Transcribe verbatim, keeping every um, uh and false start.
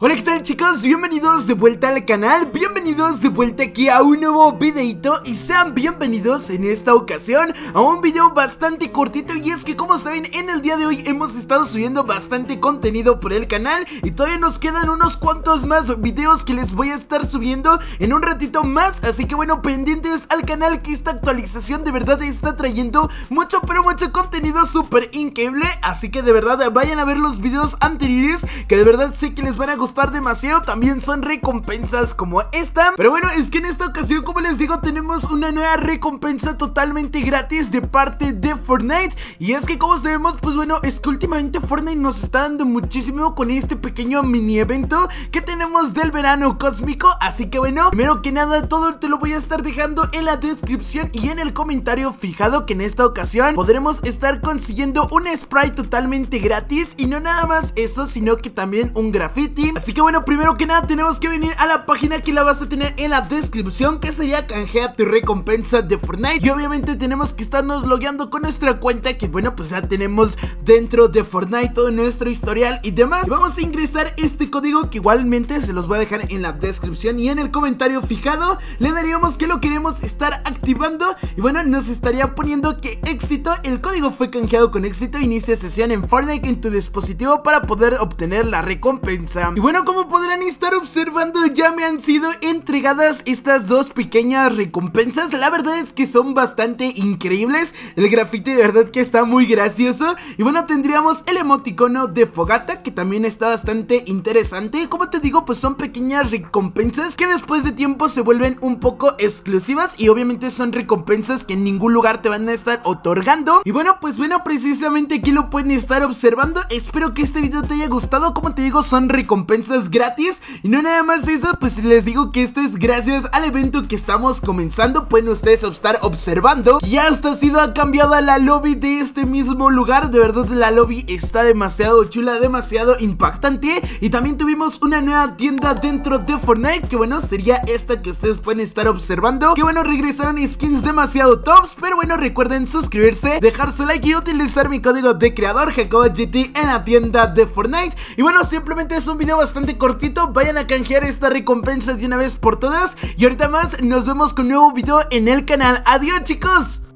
Hola, ¿qué tal, chicos? Bienvenidos de vuelta al canal, bienvenidos de vuelta aquí a un nuevo videito y sean bienvenidos en esta ocasión a un video bastante cortito. Y es que, como saben, en el día de hoy hemos estado subiendo bastante contenido por el canal y todavía nos quedan unos cuantos más videos que les voy a estar subiendo en un ratito más. Así que bueno, pendientes al canal, que esta actualización de verdad está trayendo mucho pero mucho contenido súper increíble. Así que de verdad vayan a ver los videos anteriores, que de verdad sé que les van a gustar demasiado. También son recompensas como esta. Pero bueno, es que en esta ocasión, como les digo, tenemos una nueva recompensa totalmente gratis de parte de Fortnite. Y es que, como sabemos, pues bueno, es que últimamente Fortnite nos está dando muchísimo con este pequeño mini evento que tenemos del verano cósmico. Así que bueno, primero que nada, todo te lo voy a estar dejando en la descripción y en el comentario fijado, que en esta ocasión podremos estar consiguiendo un spray totalmente gratis. Y no nada más eso, sino que también un graffiti. Así que bueno, primero que nada tenemos que venir a la página que la vas a tener en la descripción, que sería canjea tu recompensa de Fortnite. Y obviamente tenemos que estarnos logueando con nuestra cuenta, que bueno, pues ya tenemos dentro de Fortnite todo nuestro historial y demás. Y vamos a ingresar este código, que igualmente se los voy a dejar en la descripción y en el comentario fijado. Le daríamos que lo queremos estar activando y bueno, nos estaría poniendo que éxito, el código fue canjeado con éxito, inicia sesión en Fortnite en tu dispositivo para poder obtener la recompensa. Y bueno, como podrán estar observando, ya me han sido entregadas estas dos pequeñas recompensas. La verdad es que son bastante increíbles. El grafiti de verdad que está muy gracioso. Y bueno, tendríamos el emoticono de fogata, que también está bastante interesante. Como te digo, pues son pequeñas recompensas que después de tiempo se vuelven un poco exclusivas. Y obviamente son recompensas que en ningún lugar te van a estar otorgando. Y bueno, pues bueno, precisamente aquí lo pueden estar observando. Espero que este video te haya gustado. Como te digo, son recompensas gratis. Y no nada más eso, pues les digo que esto es gracias al evento que estamos comenzando. Pueden ustedes estar observando y hasta ha sido cambiada la lobby de este mismo lugar. De verdad, la lobby está demasiado chula, demasiado impactante. Y también tuvimos una nueva tienda dentro de Fortnite, que bueno, sería esta que ustedes pueden estar observando. Que bueno, regresaron skins demasiado tops. Pero bueno, recuerden suscribirse, dejar su like y utilizar mi código de creador JacobaGT en la tienda de Fortnite. Y bueno, simplemente es un video bastante cortito. Vayan a canjear esta recompensa de una vez por todas. Y ahorita más, nos vemos con un nuevo video en el canal. Adiós, chicos.